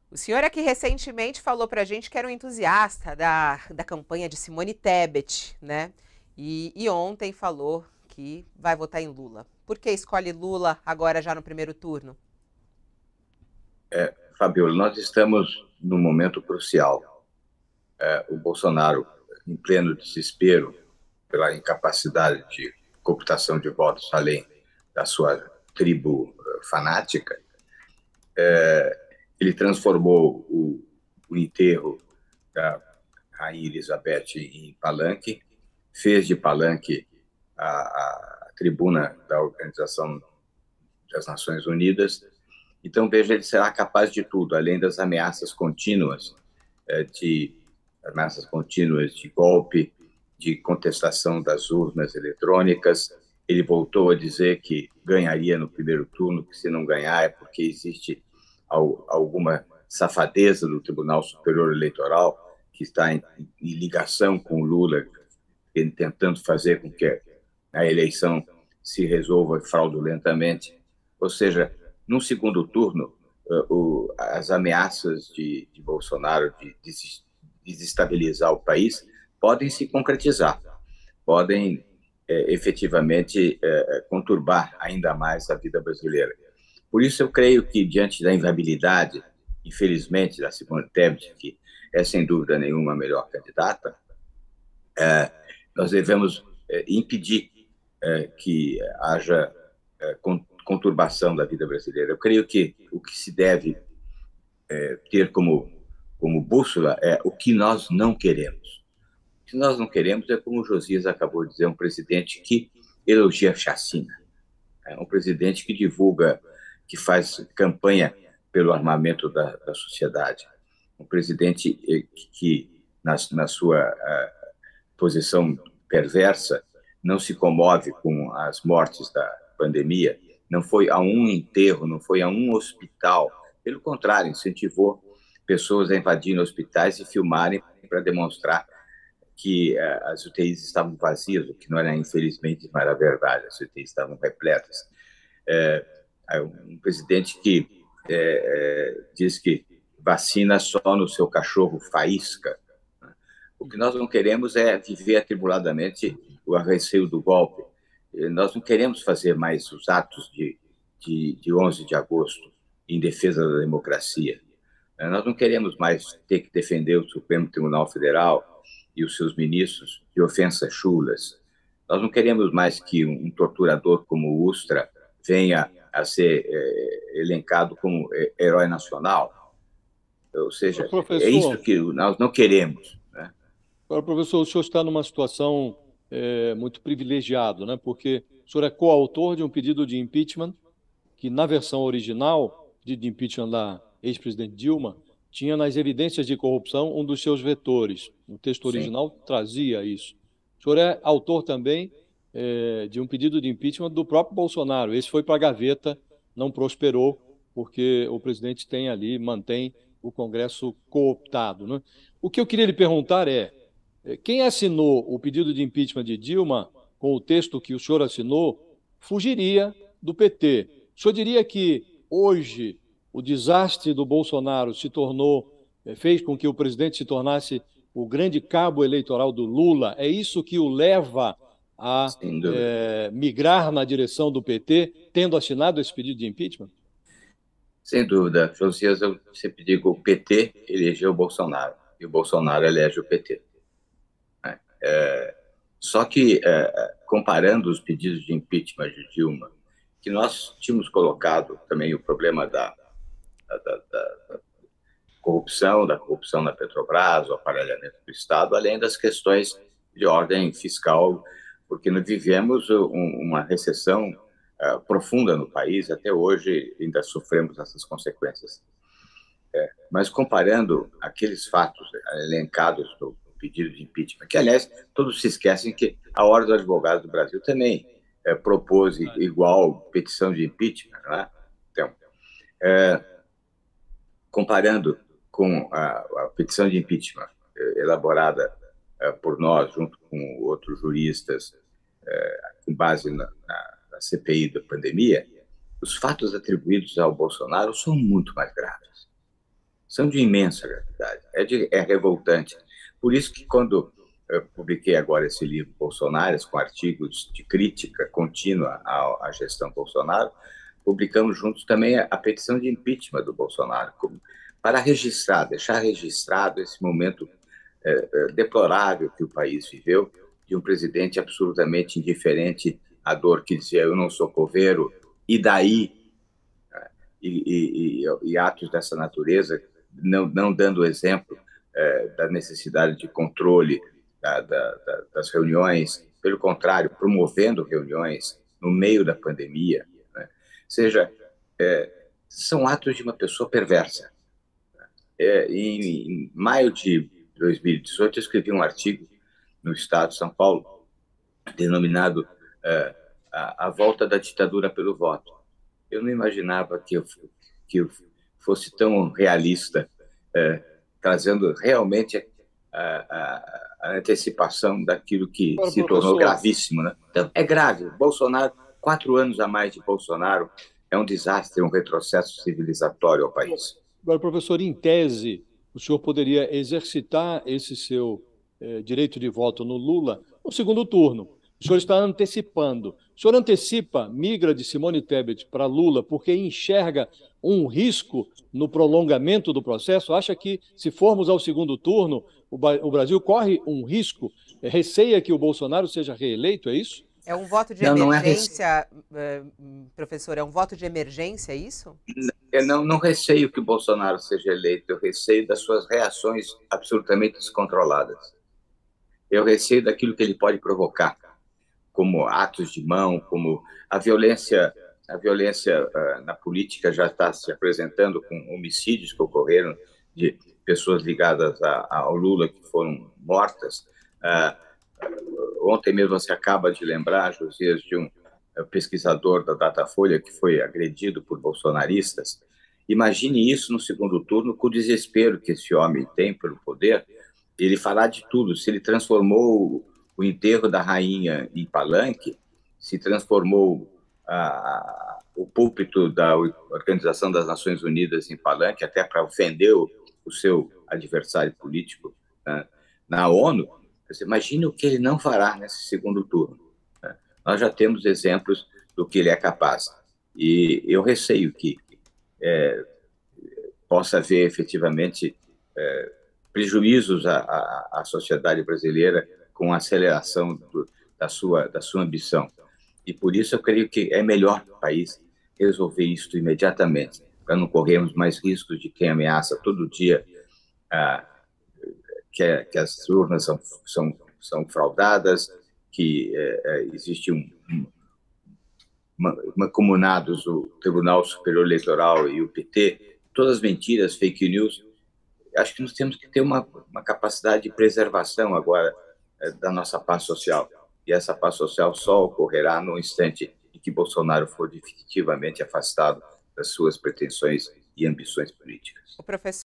O senhor aqui recentemente falou pra gente que era um entusiasta da campanha de Simone Tebet, né? E ontem falou que vai votar em Lula. Por que escolhe Lula agora já no primeiro turno? Fabiola, nós estamos num momento crucial. O Bolsonaro, em pleno desespero pela incapacidade de cooptação de votos além da sua tribo fanática, ele transformou o enterro da Rainha Elizabeth em palanque, fez de palanque a tribuna da Organização das Nações Unidas. Então, veja, ele será capaz de tudo, além das ameaças contínuas de golpe, de contestação das urnas eletrônicas. Ele voltou a dizer que ganharia no primeiro turno, que se não ganhar é porque existe alguma safadeza do Tribunal Superior Eleitoral que está em ligação com o Lula, tentando fazer com que a eleição se resolva fraudulentamente. Ou seja, no segundo turno, as ameaças de Bolsonaro de desestabilizar o país podem se concretizar, podem efetivamente conturbar ainda mais a vida brasileira. Por isso, eu creio que, diante da inviabilidade, infelizmente, da Simone Tebet, que é sem dúvida nenhuma a melhor candidata, nós devemos impedir que haja conturbação da vida brasileira. Eu creio que o que se deve ter como bússola é o que nós não queremos. O que nós não queremos é, como o Josias acabou de dizer, um presidente que elogia a chacina, um presidente que divulga, que faz campanha pelo armamento da sociedade, um presidente que na sua posição perversa, não se comove com as mortes da pandemia, não foi a um enterro, não foi a um hospital. Pelo contrário, incentivou pessoas a invadirem hospitais e filmarem para demonstrar que as UTIs estavam vazias, o que não era, infelizmente, não era verdade, as UTIs estavam repletas. Um presidente que diz que vacina só no seu cachorro faísca. O que nós não queremos é viver atribuladamente o receio do golpe. Nós não queremos fazer mais os atos de 11 de agosto em defesa da democracia. Nós não queremos mais ter que defender o Supremo Tribunal Federal e os seus ministros de ofensas chulas. Nós não queremos mais que um torturador como o Ustra venha a ser elencado como herói nacional. Ou seja, é isso Professor, que nós não queremos, né? agora, professor, o senhor está numa situação muito privilegiada, né? Porque o senhor é coautor de um pedido de impeachment que, na versão original, pedido de impeachment da ex-presidente Dilma, tinha nas evidências de corrupção um dos seus vetores. O texto Sim. original trazia isso. O senhor é autor também de um pedido de impeachment do próprio Bolsonaro. Esse foi para a gaveta, não prosperou, porque o presidente tem ali, mantém o Congresso cooptado, né? O que eu queria lhe perguntar é, quem assinou o pedido de impeachment de Dilma, com o texto que o senhor assinou, fugiria do PT. O senhor diria que hoje o desastre do Bolsonaro se tornou, fez com que o presidente se tornasse o grande cabo eleitoral do Lula? É isso que o leva a Sem dúvida. migrar na direção do PT, tendo assinado esse pedido de impeachment? Sem dúvida. Josias, eu sempre digo, o PT elegeu o Bolsonaro e o Bolsonaro elege o PT. Só que, comparando os pedidos de impeachment de Dilma, que nós tínhamos colocado também o problema da corrupção, da corrupção na Petrobras, o aparelhamento do Estado, além das questões de ordem fiscal, porque nós vivemos uma recessão profunda no país, até hoje ainda sofremos essas consequências. Mas comparando aqueles fatos elencados no pedido de impeachment, que, aliás, todos se esquecem que a Ordem dos Advogados do Brasil também propôs igual petição de impeachment, não é? Então, comparando com a petição de impeachment elaborada por nós, junto com outros juristas, com base na CPI da pandemia, os fatos atribuídos ao Bolsonaro são muito mais graves. são de imensa gravidade, é revoltante. Por isso que quando eu publiquei agora esse livro Bolsonaro, com artigos de crítica contínua à gestão Bolsonaro, publicamos juntos também a petição de impeachment do Bolsonaro, para registrar, deixar registrado esse momento deplorável que o país viveu, de um presidente absolutamente indiferente à dor, que dizia: eu não sou coveiro, e daí? E atos dessa natureza, não dando exemplo da necessidade de controle das reuniões, pelo contrário, promovendo reuniões no meio da pandemia, né? Ou seja, são atos de uma pessoa perversa. Em maio de 2018, eu escrevi um artigo no Estado de São Paulo, denominado A Volta da Ditadura pelo Voto. Eu não imaginava que eu fosse tão realista, trazendo realmente a antecipação daquilo que se tornou gravíssimo, né? Então, é grave. Bolsonaro, 4 anos a mais de Bolsonaro, é um desastre, um retrocesso civilizatório ao país. Agora, professor, em tese, o senhor poderia exercitar esse seu direito de voto no Lula no segundo turno. O senhor está antecipando. O senhor antecipa, migra de Simone Tebet para Lula porque enxerga um risco no prolongamento do processo? Acha que, se formos ao segundo turno, o Brasil corre um risco? Receia que o Bolsonaro seja reeleito, é isso? É um voto de emergência, professor? É um voto de emergência, isso? Eu não receio que o Bolsonaro seja eleito, eu receio das suas reações absolutamente descontroladas. Eu receio daquilo que ele pode provocar, como atos de mão, como a violência na política já está se apresentando, com homicídios que ocorreram de pessoas ligadas ao Lula que foram mortas. Ontem mesmo você acaba de lembrar, Josias, de um pesquisador da Datafolha que foi agredido por bolsonaristas. Imagine isso no segundo turno, com o desespero que esse homem tem pelo poder. Ele fará de tudo. Se ele transformou o enterro da rainha em palanque, se transformou o púlpito da Organização das Nações Unidas em palanque, até para ofender o seu adversário político, né, na ONU, você imagine o que ele não fará nesse segundo turno, né? Nós já temos exemplos do que ele é capaz. E eu receio que possa haver efetivamente prejuízos à sociedade brasileira com a aceleração da sua ambição. E por isso eu creio que é melhor para o país resolver isso imediatamente, para não corrermos mais riscos de quem ameaça todo dia que as urnas são fraudadas, que existe mancomunados o Tribunal Superior Eleitoral e o PT, todas mentiras, fake news. Acho que nós temos que ter uma capacidade de preservação agora da nossa paz social. E essa paz social só ocorrerá no instante em que Bolsonaro for definitivamente afastado das suas pretensões e ambições políticas. O professor